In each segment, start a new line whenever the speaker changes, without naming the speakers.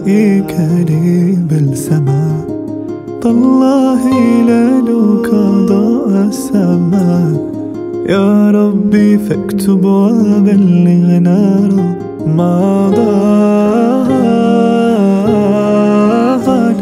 دعائك لي بلسما، طالله هلالك ضاء السماء. يا ربي فاكتب وبلغنا رمضان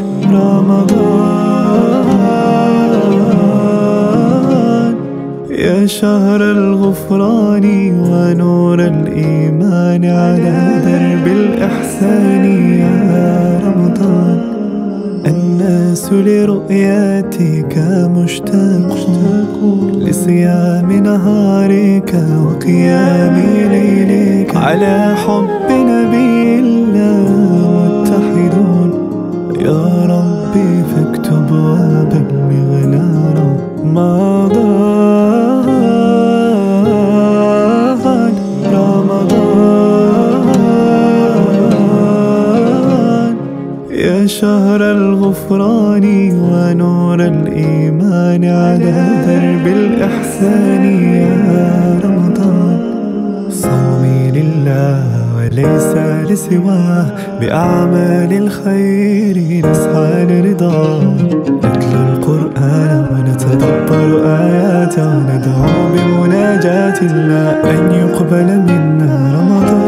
رمضان، يا شهر الغفران ونور الإيمان على درب الإحسان. يا رمضان الناس لرؤياتك مشتاقون، لصيام نهارك وقيام ليلك، على حب نبي الله متحدون. يا ربي فاكتب وبلغنا رمضان رمضان، يا شهر الغفران ونور الإيمان على درب الإحسان. يا رمضان صومي لله وليس لسواه، بأعمال الخير نسعى لرضاه، نتلو القرآن ونتدبر آياته، وندعو بمناجاة الله أن يقبل منا رمضان.